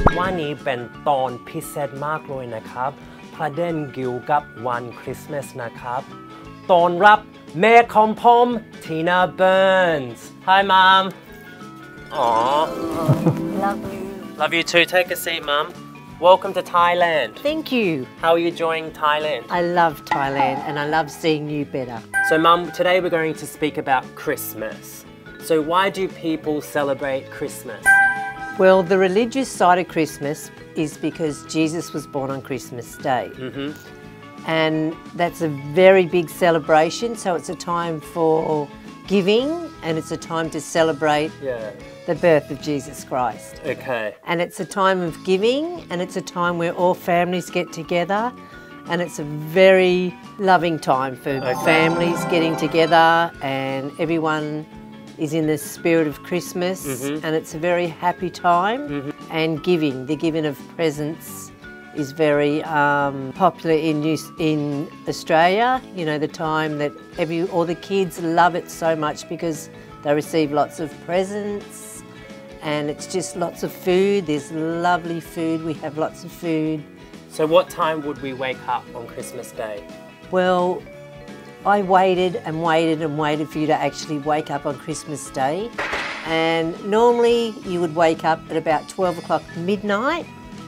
วันนี้เป็นตอนพิเศษมากเลยนะครับประเด็นเกี่ยวกับวันคริสต์มาสนะครับตอนรับแม่ของผมTina Burns Hi Mom Aww Love you. Love you too Take a seat Mom Welcome to Thailand Thank you. How are you enjoying Thailand I love Thailand and I love seeing you better. So Mum, today we're going to speak about Christmas. So why do people celebrate Christmas? Well, the religious side of Christmas is because Jesus was born on Christmas Day. And that's a very big celebration, so it's a time for giving and it's a time to celebrate Yeah. the birth of Jesus Christ. Okay. And it's a time of giving and it's a time where all families get together and it's a very loving time for families getting together and everyone is in the spirit of Christmas and it's a very happy time and the giving of presents is very popular in Australia. You know, the time that all the kids love it so much because they receive lots of presents and it's just lots of food. There's lovely food. We have lots of food. So what time would we wake up on Christmas Day? Well, I waited and waited and waited for you to actually wake up on Christmas Day. And normally you would wake up at about 12 o'clock midnight.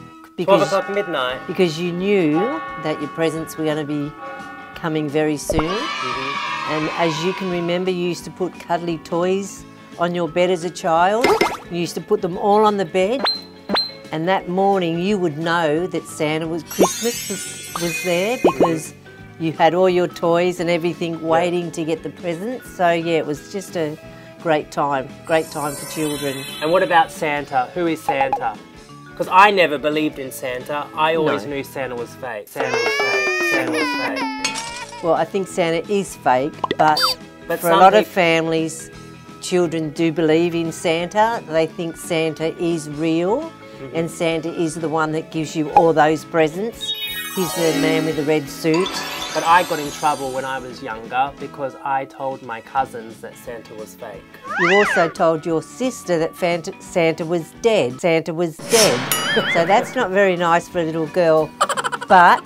12 o'clock midnight? Because you knew that your presents were going to be coming very soon. And as you can remember, you used to put cuddly toys on your bed as a child. You used to put them all on the bed. And that morning you would know that Christmas was there because you had all your toys and everything waiting to get the presents. So yeah, it was just a great time for children. And what about Santa? Who is Santa? Because I never believed in Santa. I always knew Santa was fake. Santa was fake. Santa was fake. Well, I think Santa is fake, but for a lot of families, children do believe in Santa. They think Santa is real and Santa is the one that gives you all those presents. He's the man with the red suit. But I got in trouble when I was younger because I told my cousins that Santa was fake. You also told your sister that Santa was dead. Santa was dead. So that's not very nice for a little girl, but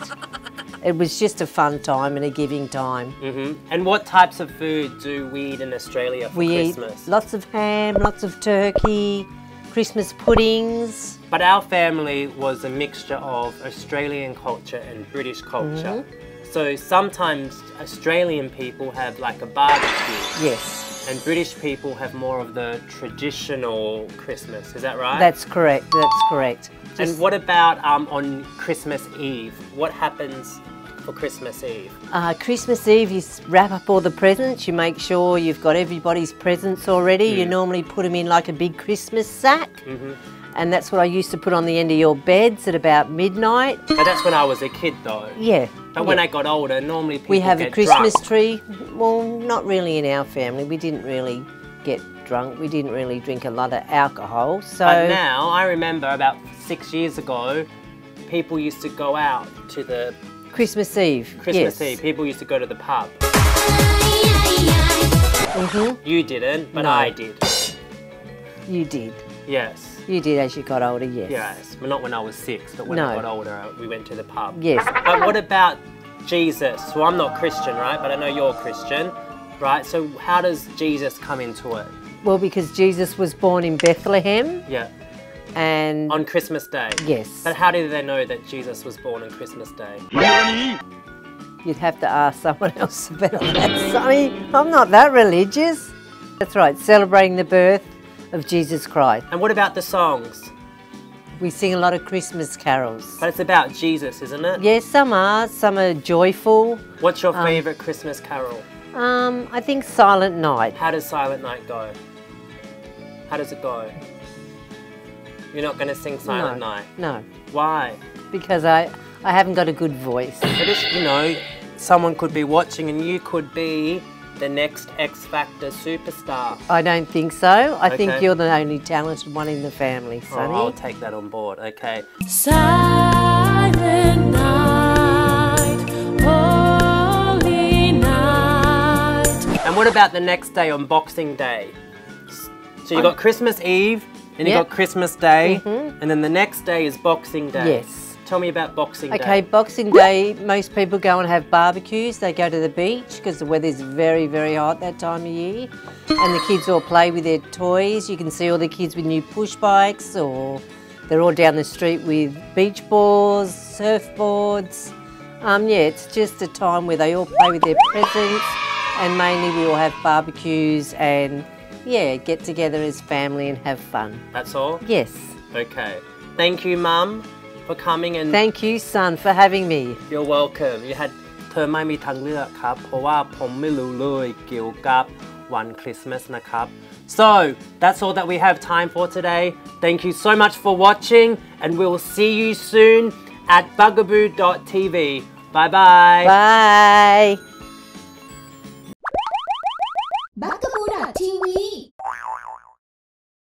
it was just a fun time and a giving time. And what types of food do we eat in Australia for Christmas? Eat lots of ham, lots of turkey, Christmas puddings. But our family was a mixture of Australian culture and British culture. So sometimes Australian people have like a barbecue. Yes. And British people have more of the traditional Christmas, is that right? That's correct, that's correct. And what about on Christmas Eve? What happens for Christmas Eve? Christmas Eve, you wrap up all the presents, you make sure you've got everybody's presents already. You normally put them in like a big Christmas sack. And that's what I used to put on the end of your beds at about midnight. But that's when I was a kid though. Yeah. But when I got older, normally people we have get a Christmas drunk. tree. Well, not really in our family. We didn't really get drunk. We didn't really drink a lot of alcohol. So But now, I remember about 6 years ago, people used to go out to the Christmas Eve. Christmas yes. Eve. People used to go to the pub. You didn't, but No. I did. You did. Yes. You did as you got older, yes. Yes. Well, not when I was 6, but when I got older, we went to the pub. Yes. But what about Jesus? Well, I'm not Christian, right? But I know you're Christian, right? So how does Jesus come into it? Well, because Jesus was born in Bethlehem Yeah. and... On Christmas Day? Yes. But how did they know that Jesus was born on Christmas Day? You'd have to ask someone else about that, Sonny. I'm not that religious. That's right, celebrating the birth of Jesus Christ. And what about the songs? We sing a lot of Christmas carols. But it's about Jesus, isn't it? Yes, some are joyful. What's your favourite Christmas carol? I think Silent Night. How does Silent Night go? How does it go? You're not going to sing Silent Night? No, Why? because I haven't got a good voice. But if, you know, someone could be watching and you could be the next X Factor superstar. I don't think so. I think Okay. you're the only talented one in the family, Sonny. Oh, I'll take that on board, okay. Silent night, holy night. And what about the next day on Boxing Day? So you've got Christmas Eve, Then you Yep. got Christmas Day, and then the next day is Boxing Day. Yes. Tell me about Boxing Okay, Day. Boxing Day, most people go and have barbecues. They go to the beach because the weather's very, very hot that time of year. And the kids all play with their toys. You can see all the kids with new push bikes, or they're all down the street with beach balls, surfboards. Yeah, it's just a time where they all play with their presents, and mainly we all have barbecues and, yeah, get together as family and have fun. That's all? Yes. Okay. Thank you, Mum, for coming and Thank you, son, for having me. you're welcome. You had เธอไม่มีทางเลือกครับ เพราะว่าผมไม่รู้เลยเกี่ยวกับวันคริสต์มาสนะครับ So that's all that we have time for today. Thank you so much for watching, and we'll see you soon at bugaboo.tv. Bye bye. Bye.